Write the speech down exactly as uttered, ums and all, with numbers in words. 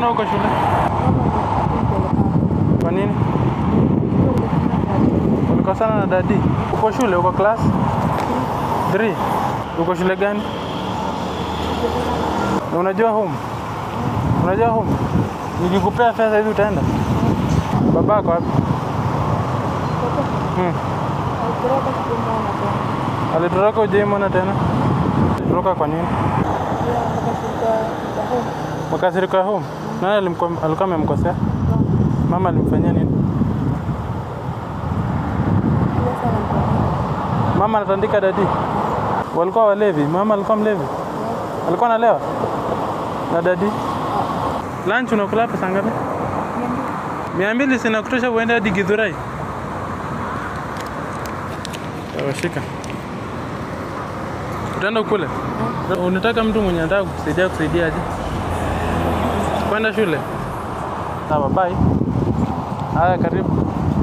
uko shule? Kwa nini? Ulikosana na dadi? Uko shule, uko class three? Uko shule gani? Na unajua home? Unajua home? Nikikupea pesa hivi utaenda? Babako wapi? Hmm. Alitoroka hujamwona tena? Alitoroka kwa nini? Makasiriko ya home? Nani alikuwa amemkosea? Mama alimfanyia nini? Mama anatandika dadi? Walikuwa walevi? Mama alikuwa mlevi? Alikuwa analewa? Na dadi? Lunch unakula pesa ngapi? Mia mbili sina kutosha uende hadi Githurai. Shika. Utaenda ukule? Unataka mtu mwenye anataka kukusaidia kusaidia aje? Kwenda shule? Sawa, bye. Haya, karibu.